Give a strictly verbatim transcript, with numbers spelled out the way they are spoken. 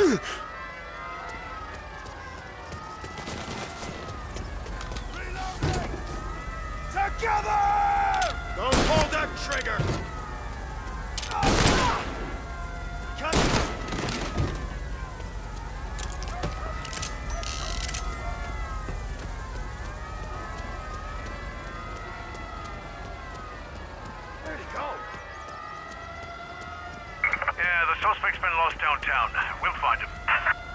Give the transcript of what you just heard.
Together! Don't pull that trigger! Come. Where'd he go? Yeah, the suspect's been lost downtown. We'll find him.